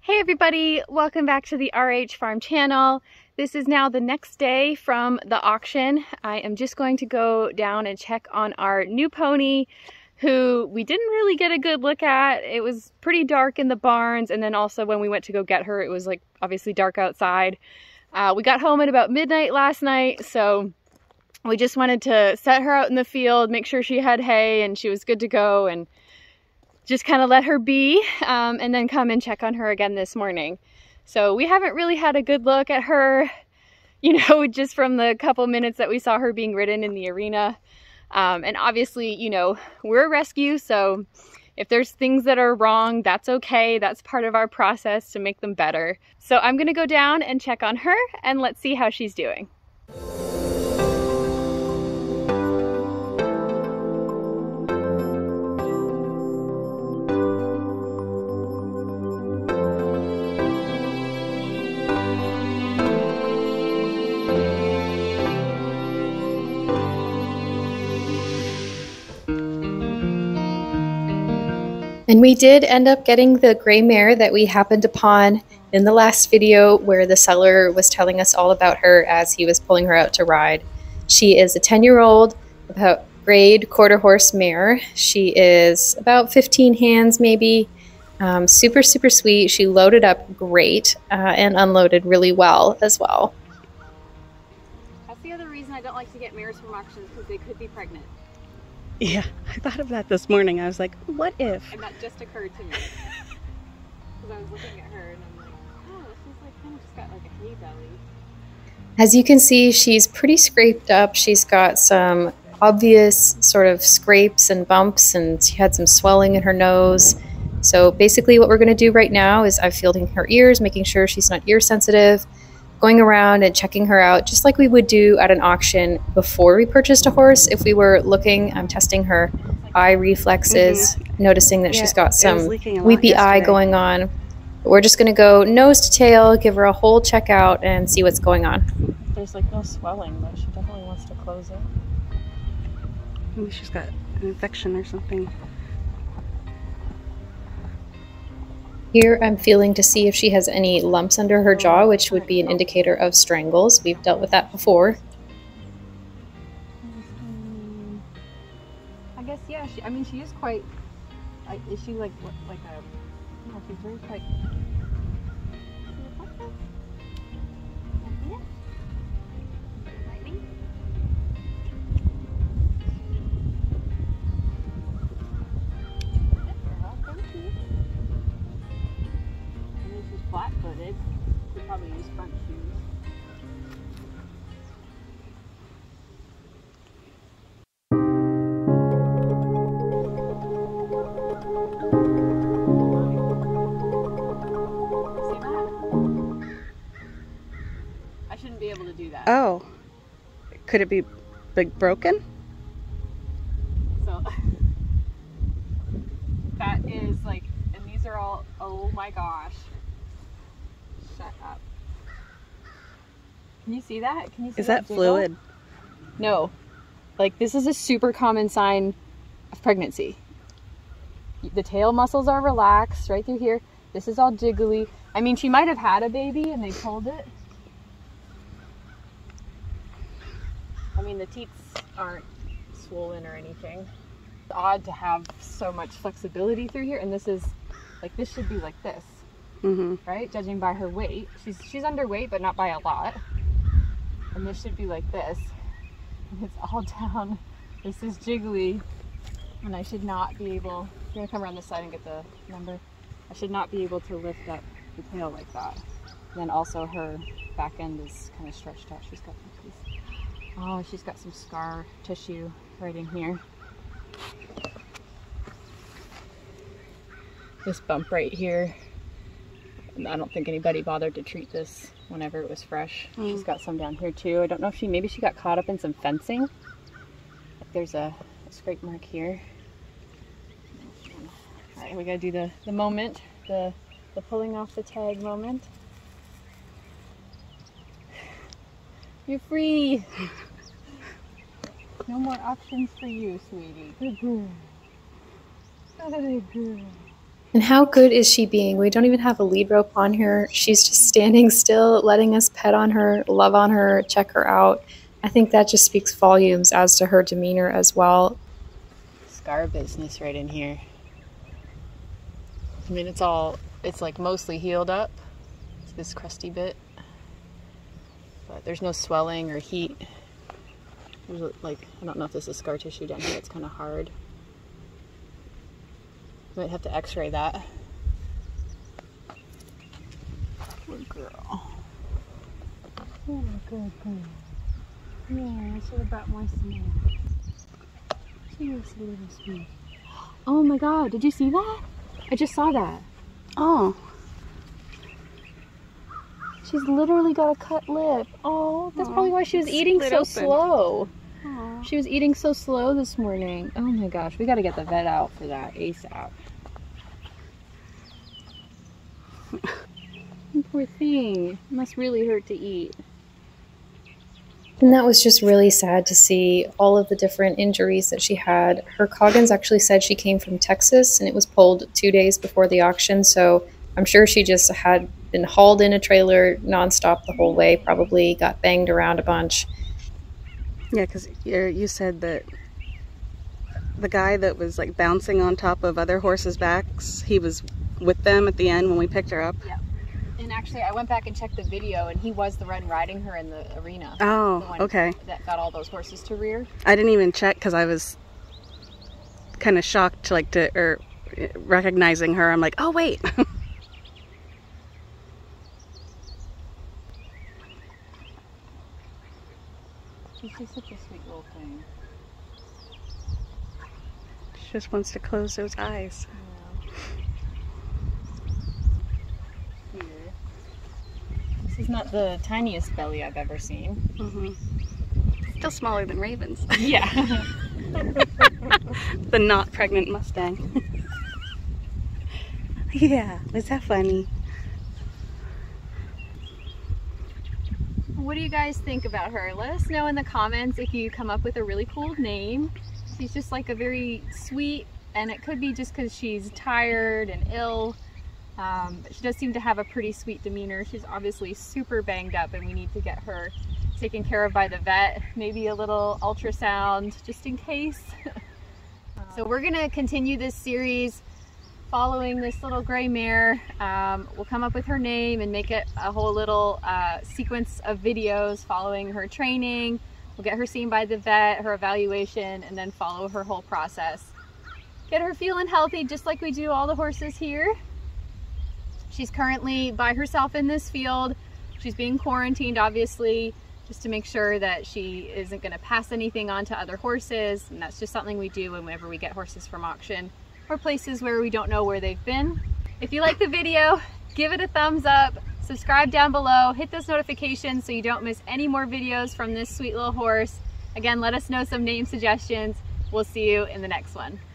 Hey everybody, welcome back to the RH Farm channel. This is now the next day from the auction. I am just going to go down and check on our new pony who we didn't really get a good look at. It was pretty dark in the barns, and then also when we went to go get her, it was like obviously dark outside. We got home at about midnight last night, so we just wanted to set her out in the field, make sure she had hay and she was good to go, and just kind of let her be, and then come and check on her again this morning. So we haven't really had a good look at her, you know, just from the couple minutes that we saw her being ridden in the arena. And obviously, you know, we're a rescue, so if there's things that are wrong, that's okay. That's part of our process to make them better. So I'm gonna go down and check on her, and let's see how she's doing. And we did end up getting the gray mare that we happened upon in the last video, where the seller was telling us all about her as he was pulling her out to ride. She is a 10-year-old, about grade quarter horse mare. She is about 15 hands maybe, super sweet. She loaded up great and unloaded really well as well. That's the other reason I don't like to get mares from auctions, because they could be pregnant. Yeah, I thought of that this morning. I was like, what if? And that just occurred to me. Because I was looking at her and I'm like, oh, she's like kind of just got like a hay belly. As you can see, she's pretty scraped up. She's got some obvious sort of scrapes and bumps, and she had some swelling in her nose. So basically what we're going to do right now is I'm fielding her ears, making sure she's not ear sensitive, going around and checking her out just like we would do at an auction before we purchased a horse. If we were looking, I'm testing her eye reflexes, noticing that she's got some weepy eye going on. But we're just going to go nose to tail, give her a whole check out, and see what's going on. There's like no swelling, but she definitely wants to close it. Maybe she's got an infection or something. Here I'm feeling to see if she has any lumps under her jaw, which would be an indicator of strangles. We've dealt with that before. I guess, yeah, I mean, she is quite, is she like a, you know, she's very quite, flat-footed. Could probably use front shoes. See that? I shouldn't be able to do that. Oh, could it be like broken? So that is like, and these are all, oh my gosh. Shut up. Can you see that? Can you see Is that fluid? No. Like, this is a super common sign of pregnancy. The tail muscles are relaxed right through here. This is all jiggly. I mean, she might have had a baby and they pulled it. I mean, the teats aren't swollen or anything. It's odd to have so much flexibility through here, and this is, like, this should be like this. Right? Judging by her weight. She's underweight, but not by a lot. And this should be like this. And it's all down. This is jiggly. And I should not be able, I'm going to come around this side and get the number. I should not be able to lift up the tail like that. And then also her back end is kind of stretched out. She's got some piece. Oh, she's got some scar tissue right in here. This bump right here. I don't think anybody bothered to treat this whenever it was fresh. She's got some down here too. I don't know if maybe she got caught up in some fencing. There's a scrape mark here. All right, we gotta do the moment, the pulling off the tag moment. You're free. No more options for you, sweetie. Good girl. Good girl. And how good is she being? We don't even have a lead rope on her. She's just standing still, letting us pet on her, love on her, check her out. I think that just speaks volumes as to her demeanor as well. Scar business right in here. I mean, it's like mostly healed up. It's this crusty bit. But there's no swelling or heat. There's like, I don't know if this is scar tissue down here. It's kind of hard. Might have to x-ray that. Good girl. Oh, good girl. Yeah, she's about my smell. She is a little sweet. Oh my god, did you see that? I just saw that. Oh. She's literally got a cut lip. Oh, that's probably why she was eating so slow. Aww. She was eating so slow this morning. Oh my gosh, we gotta get the vet out for that ASAP. Poor thing. It must really hurt to eat. And that was just really sad to see all of the different injuries that she had. Her Coggins actually said she came from Texas and it was pulled 2 days before the auction, so I'm sure she just had been hauled in a trailer nonstop the whole way, probably got banged around a bunch. Yeah, because you said that the guy that was like bouncing on top of other horses' backs, he was with them at the end when we picked her up. Yeah. And actually, I went back and checked the video, and he was the one riding her in the arena. Oh, the one okay. That got all those horses to rear. I didn't even check because I was kind of shocked, or recognizing her. I'm like, oh wait. She's just such a sweet little thing. She just wants to close those eyes. Yeah. This is not the tiniest belly I've ever seen. Mm-hmm. Still smaller than Raven's. Yeah. The not pregnant Mustang. Yeah, was that funny? What do you guys think about her? Let us know in the comments if you come up with a really cool name. She's just like a very sweet, and it could be just because she's tired and ill. But she does seem to have a pretty sweet demeanor. She's obviously super banged up and we need to get her taken care of by the vet. Maybe a little ultrasound just in case. So we're gonna continue this series following this little gray mare. We'll come up with her name and make it a whole little sequence of videos following her training. We'll get her seen by the vet, her evaluation, and then follow her whole process. Get her feeling healthy just like we do all the horses here. She's currently by herself in this field. She's being quarantined, obviously, just to make sure that she isn't gonna pass anything on to other horses. And that's just something we do whenever we get horses from auction or places where we don't know where they've been. If you like the video, give it a thumbs up, subscribe down below, hit those notifications so you don't miss any more videos from this sweet little horse. Again, let us know some name suggestions. We'll see you in the next one.